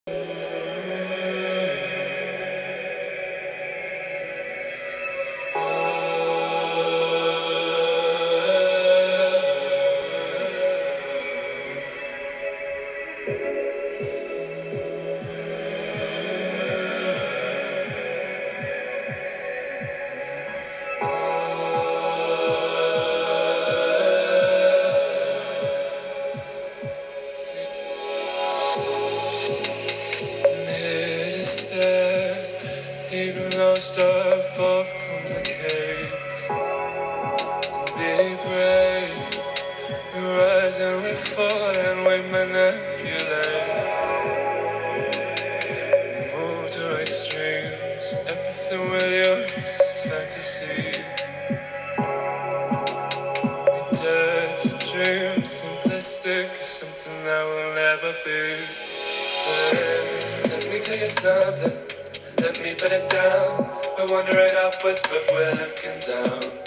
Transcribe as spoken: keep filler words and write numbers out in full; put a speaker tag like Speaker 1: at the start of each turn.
Speaker 1: Even though stuff overcomplicates, be brave. We rise and we fall and we manipulate. We move to extremes. Everything with you is a fantasy. We dare to dream. Simplistic is something that will never be. But let me tell you something. Let me put it down. We're wandering upwards, but we're looking down.